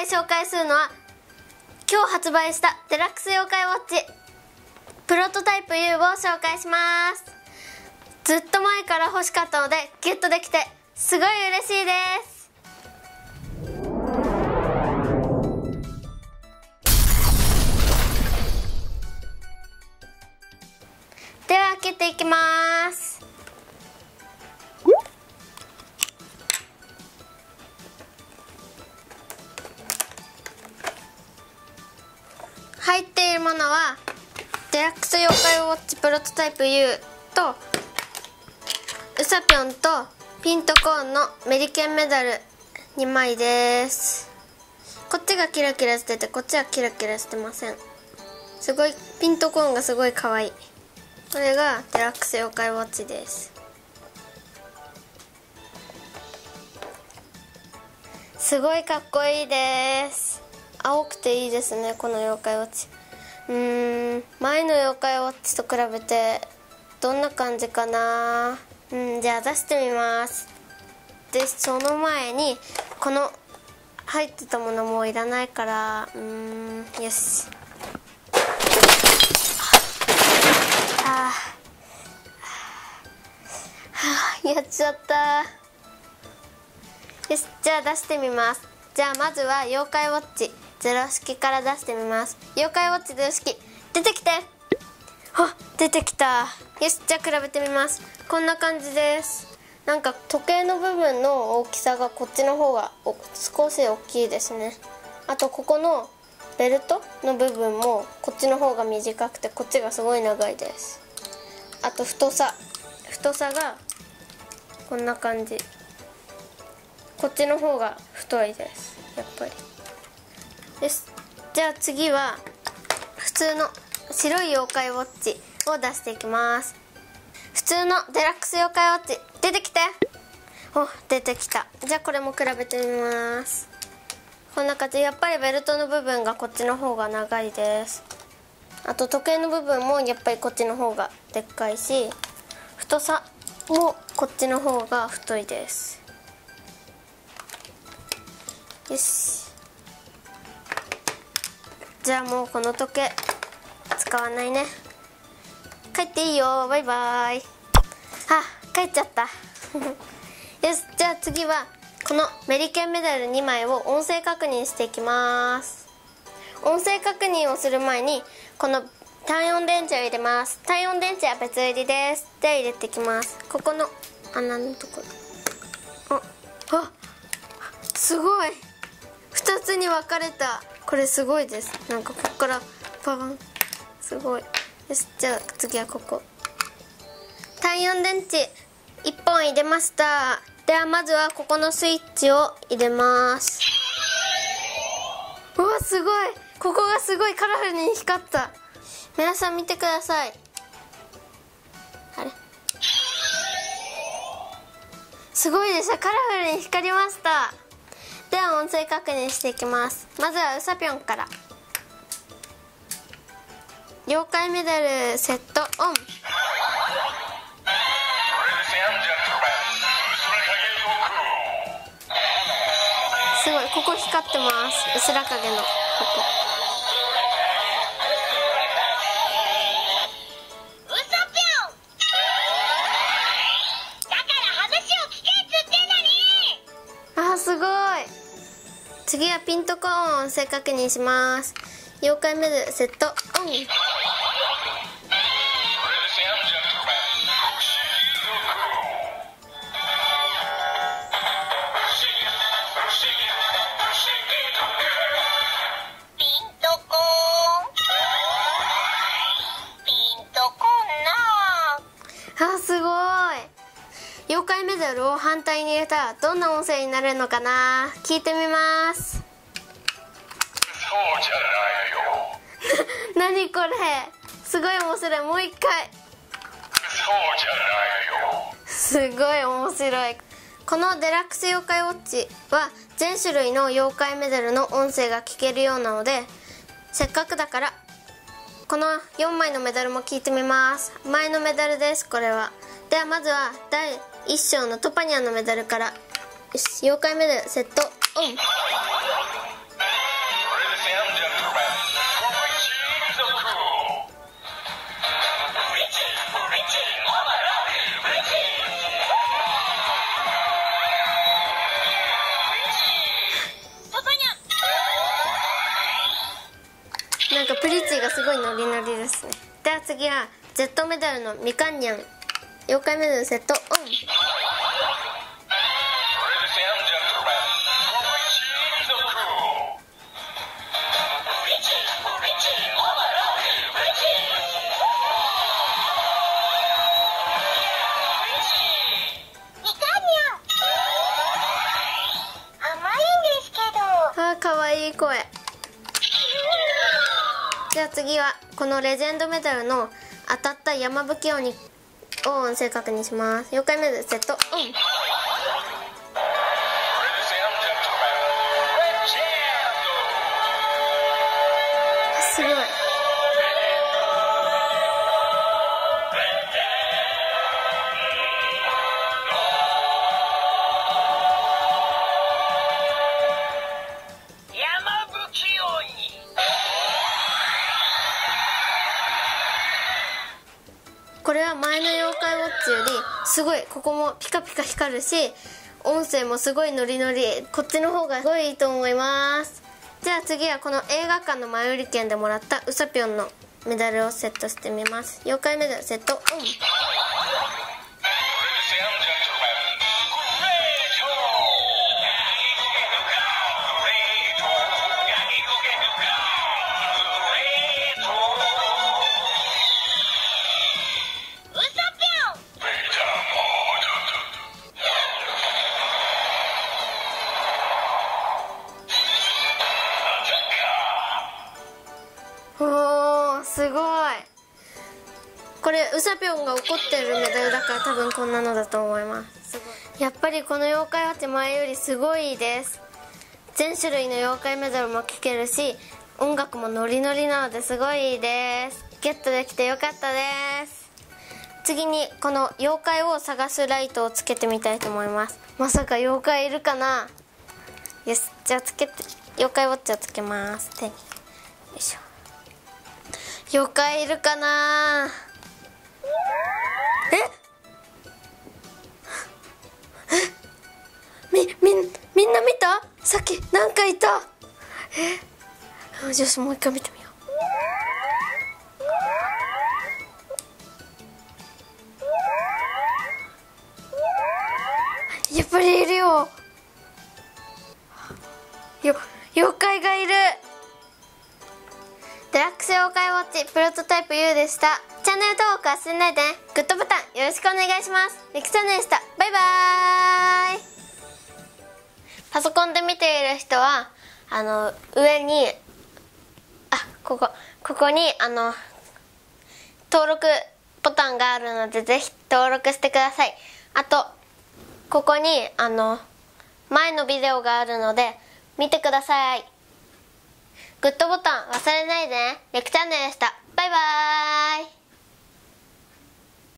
回紹介するのは今日発売したデラックス妖怪ウォッチプロトタイプ U を紹介します。ずっと前から欲しかったのでゲットできてすごい嬉しいです。では開けていきます。入っているものはデラックス妖怪ウォッチプロトタイプ U とウサピョンとピントコーンのメリケンメダル2枚です。こっちがキラキラしててこっちはキラキラしてません。すごいピントコーンがすごい可愛い。これがデラックス妖怪ウォッチです。すごいかっこいいです。青くていいですね、この妖怪ウォッチ。前の妖怪ウォッチと比べてどんな感じかな。じゃあ出してみます。でその前にこの入ってたものもういらないからよし。やっちゃった。よし、じゃあ出してみます。じゃあまずは妖怪ウォッチゼロ式から出してみます。妖怪ウォッチゼロ式出てきて。出てきた。よし、じゃあ比べてみます。こんな感じです。なんか時計の部分の大きさがこっちの方が少し大きいですね。あとここのベルトの部分もこっちの方が短くてこっちがすごい長いです。あと太さがこんな感じ。こっちの方が太いですやっぱり。よし、じゃあ次は普通の白い妖怪ウォッチを出していきます。普通のデラックス妖怪ウォッチ出てきて。出てきた。じゃあこれも比べてみます。こんな感じ。やっぱりベルトの部分がこっちの方が長いです。あと時計の部分もやっぱりこっちの方がでっかいし、太さもこっちの方が太いです。よし、じゃあもうこの時計使わないね。帰っていいよ、バイバイ。帰っちゃったよし、じゃあ次はこのメリケンメダル2枚を音声確認していきます。音声確認をする前にこの単4電池を入れます。単4電池は別売りです。では入れていきます。ここの穴のところ。すごい2つに分かれた。これすごいです。なんかここからパン、すごい。よし、じゃあ次はここ単4電池1本入れました。ではまずはここのスイッチを入れます。うわ、すごい。ここがすごいカラフルに光った。皆さん見てください。あれ、すごいでしょ。カラフルに光りました。では音声確認していきます。まずはウサピョンから。妖怪メダルセットオン。すごい、ここ光ってます。薄ら影のここ。 ウサピョンだから話を聞けっつってんのに。 すごい。次はピントコーンを音声確認します。妖怪メダルセットオン。すごい。妖怪メダルを反対に入れたらどんな音声になるのかな。聞いてみます。 そうじゃないよ何これ、すごい面白い。もう一回。 そうじゃないよ。 すごい面白い。このデラックス妖怪ウォッチは全種類の妖怪メダルの音声が聞けるようなので、せっかくだからこの4枚のメダルも聞いてみます。前のメダルです、これは。ではまずは第1章のトパニャンのメダルから。よし、妖怪メダルセットオン。 なんかプリチーがすごいノリノリですね。では次は Z メダルのみかんにゃん妖怪メダルセットオン。かわいい声。じゃあ次はこのレジェンドメダルの当たった山吹鬼を音声確認します。妖怪メダルセットオン。すごい。これは前の妖怪ウォッチよりすごい、ここもピカピカ光るし音声もすごいノリノリ、こっちの方がすごいいいと思います。じゃあ次はこの映画館の前売り券でもらったうさぴょんのメダルをセットしてみます。妖怪メダルセットオン。おー、すごい。これうさぴょんが怒ってるメダルだから多分こんなのだと思います。やっぱりこの妖怪ウォッチ前よりすごいです。全種類の妖怪メダルも聴けるし音楽もノリノリなのですごいいいです。ゲットできてよかったです。次にこの妖怪を探すライトをつけてみたいと思います。まさか妖怪いるかな。よし、じゃあつけて妖怪ウォッチをつけます。手によいしょ。妖怪いるかな。みんな見た？さっきなんかいた。よし、もう一回見てみよう。やっぱりいるよ。妖怪がいる。デラックス妖怪ウォッチプロトタイプ U でした。チャンネル登録忘れないでね。グッドボタンよろしくお願いします。リクチャンネルでした。バイバーイ。パソコンで見ている人は上にここに登録ボタンがあるのでぜひ登録してください。あとここに前のビデオがあるので見てください。グッドボタン忘れないでね。リクチャンネルでした。バイバーイ。